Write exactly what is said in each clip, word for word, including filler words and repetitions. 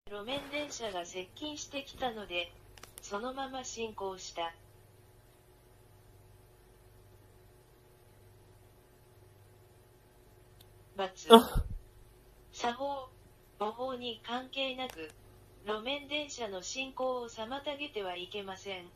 路面電車が接近してきたので、そのまま進行した。×作法、模倣に関係なく、路面電車の進行を妨げてはいけません。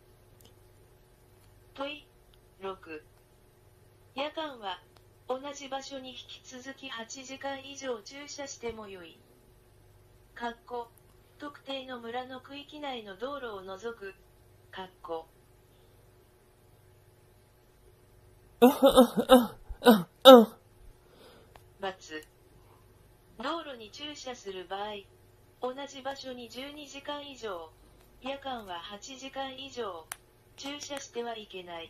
問いろく。夜間は、同じ場所に引き続きはちじかん以上駐車してもよい。かっこ、特定の村の区域内の道路を除く、かっこ。×道路に駐車する場合、同じ場所にじゅうにじかん以上、夜間ははちじかん以上、駐車してはいけない。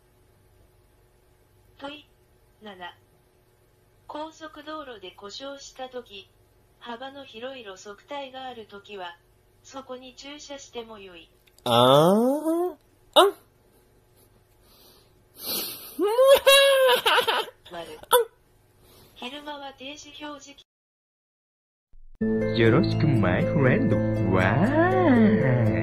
問いなな。高速道路で故障したとき、幅の広い路側帯があるときは、そこに駐車してもよい。 あーあ丸。昼間は停止表示器。 よろしくマイフレンド。わーい。